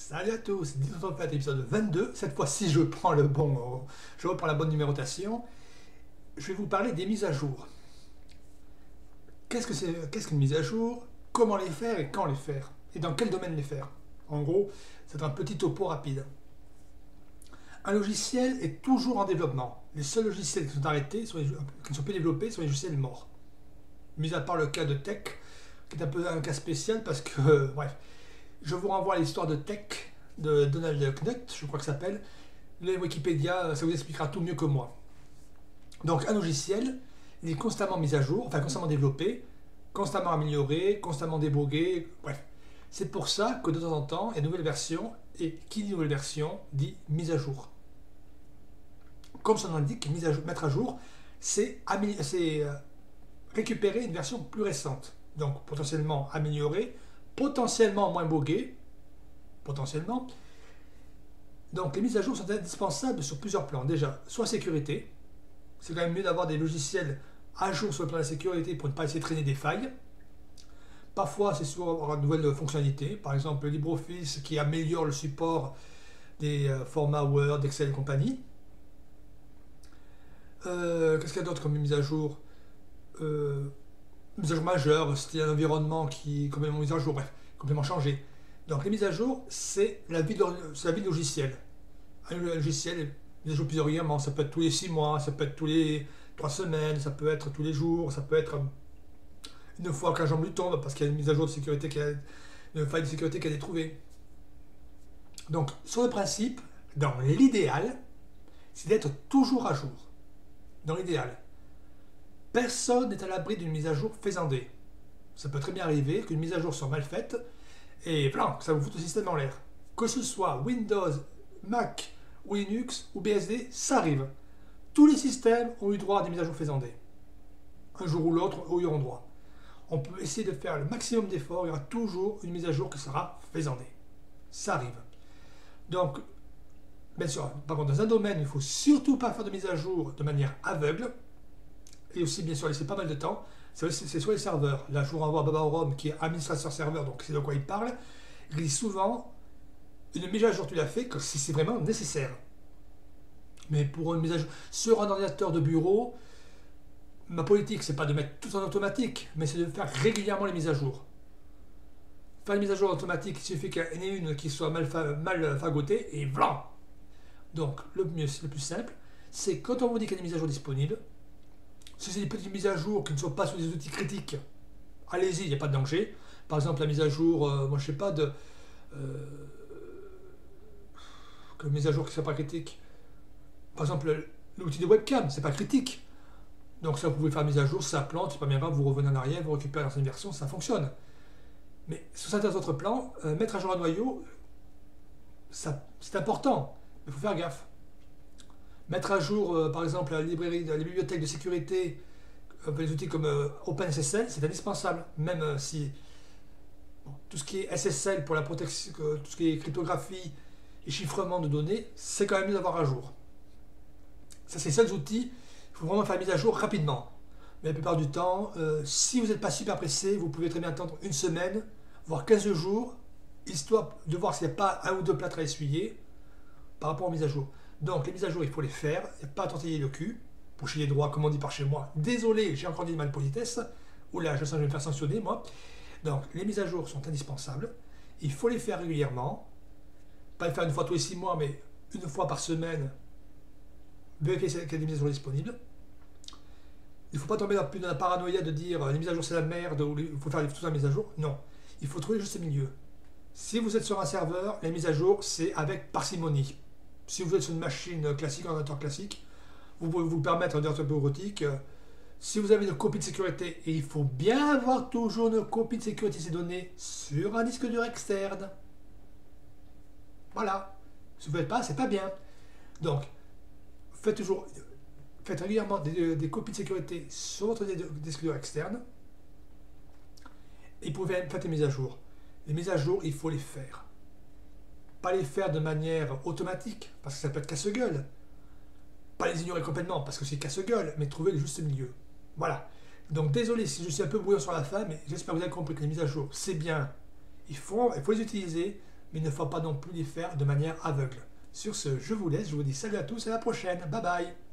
Salut à tous, 10.4 épisode 22. Cette fois-ci, je reprends la bonne numérotation. Je vais vous parler des mises à jour. Qu'est-ce qu'une mise à jour? Comment les faire et quand les faire? Et dans quel domaine les faire? En gros, c'est un petit topo rapide. Un logiciel est toujours en développement. Les seuls logiciels qui sont arrêtés, qui ne sont plus développés, sont les logiciels morts. Mis à part le cas de Tech, qui est un peu un cas spécial parce que, bref, je vous renvoie à l'histoire de Tech de Donald Knuth, je crois que ça s'appelle. Le Wikipédia, ça vous expliquera tout mieux que moi. Donc un logiciel, il est constamment mis à jour, enfin constamment développé, constamment amélioré, constamment débogué, bref. C'est pour ça que de temps en temps, il y a une nouvelle version, et qui dit nouvelle version dit mise à jour. Comme son nom l'indique, mettre à jour, c'est récupérer une version plus récente. Donc potentiellement améliorée, potentiellement moins boguée, potentiellement. Donc les mises à jour sont indispensables sur plusieurs plans. Déjà, soit sécurité, c'est quand même mieux d'avoir des logiciels à jour sur le plan de la sécurité pour ne pas laisser traîner des failles. Parfois, c'est sur avoir de nouvelles fonctionnalités, par exemple LibreOffice qui améliore le support des formats Word, Excel et compagnie. Qu'est-ce qu'il y a d'autre comme mise à jour? Mise à jour majeure, c'était un environnement qui est complètement mis à jour, bref, complètement changé. Donc les mises à jour, c'est la vie de logiciel. Un logiciel mise à jour plus régulièrement, ça peut être tous les 6 mois, ça peut être tous les 3 semaines, ça peut être tous les jours, ça peut être une fois qu'un jambe lui tombe parce qu'il y a une mise à jour de sécurité, une faille de sécurité qui a été trouvée. Donc sur le principe, dans l'idéal, c'est d'être toujours à jour. Dans l'idéal. Personne n'est à l'abri d'une mise à jour faisandée. Ça peut très bien arriver qu'une mise à jour soit mal faite et blanc, ça vous fout le système en l'air. Que ce soit Windows, Mac ou Linux ou BSD, ça arrive. Tous les systèmes ont eu droit à des mises à jour faisandées. Un jour ou l'autre, ils auront droit. On peut essayer de faire le maximum d'efforts, il y aura toujours une mise à jour qui sera faisandée. Ça arrive. Donc, bien sûr, par contre, dans un domaine, il ne faut surtout pas faire de mise à jour de manière aveugle. Et aussi, bien sûr, laisser pas mal de temps. C'est soit les serveurs. Là, je vous renvoie à Baba Orom, qui est administrateur serveur, donc c'est de quoi il parle. Il dit souvent, une mise à jour, tu l'as fait que si c'est vraiment nécessaire. Mais pour une mise à jour sur un ordinateur de bureau, ma politique, c'est pas de mettre tout en automatique, mais c'est de faire régulièrement les mises à jour. Faire une mise à jour automatique, il suffit qu'il y en ait une qui soit mal fagotée, et blanc. Donc, le plus simple, c'est quand on vous dit qu'il y a des mises à jour disponibles, si c'est des petites mises à jour qui ne sont pas sur des outils critiques, allez-y, il n'y a pas de danger. Par exemple, la mise à jour, moi je sais pas, que mise à jour qui ne soit pas critique. Par exemple, l'outil de webcam, c'est pas critique. Donc ça, vous pouvez faire mise à jour, ça plante, c'est pas bien grave, vous revenez en arrière, vous récupérez l'ancienne version, ça fonctionne. Mais sur certains autres plans, mettre à jour un noyau, c'est important, mais il faut faire gaffe. Mettre à jour, par exemple, la bibliothèque de sécurité, les outils comme OpenSSL, c'est indispensable. Même si tout ce qui est SSL pour la protection, tout ce qui est cryptographie et chiffrement de données, c'est quand même mieux d'avoir à jour. Ça, c'est les seuls outils, il faut vraiment faire la mise à jour rapidement. Mais la plupart du temps, si vous n'êtes pas super pressé, vous pouvez très bien attendre une semaine, voire 15 jours, histoire de voir s'il n'y a pas un ou deux plâtres à essuyer par rapport aux mises à jour. Donc les mises à jour, il faut les faire, il n'y a pas à tenter le cul, boucher les droits, comme on dit par chez moi. Désolé, j'ai encore dit de malpolitesse. Oula, je sens que je vais me faire sanctionner, moi. Donc les mises à jour sont indispensables. Il faut les faire régulièrement. Pas les faire une fois tous les 6 mois, mais une fois par semaine. Vérifier qu'il y a des mises à jour disponibles. Il ne faut pas tomber dans la paranoïa de dire les mises à jour c'est la merde, ou il faut faire toute la mise à jour. Non, il faut trouver le juste milieu. Si vous êtes sur un serveur, les mises à jour, c'est avec parcimonie. Si vous êtes sur une machine classique, un ordinateur classique, vous pouvez vous permettre un ordinateur bureautique. Si vous avez une copie de sécurité, et il faut bien avoir toujours une copie de sécurité de ces données sur un disque dur externe. Voilà. Si vous ne faites pas, c'est pas bien. Donc, faites régulièrement des copies de sécurité sur votre disque dur externe. Et vous pouvez faire des mises à jour. Les mises à jour, il faut les faire. Pas les faire de manière automatique, parce que ça peut être casse-gueule. Pas les ignorer complètement, parce que c'est casse-gueule, mais trouver le juste milieu. Voilà. Donc désolé si je suis un peu brouillon sur la fin, mais j'espère que vous avez compris que les mises à jour, c'est bien. Il faut les utiliser, mais il ne faut pas non plus les faire de manière aveugle. Sur ce, je vous laisse, je vous dis salut à tous et à la prochaine. Bye bye.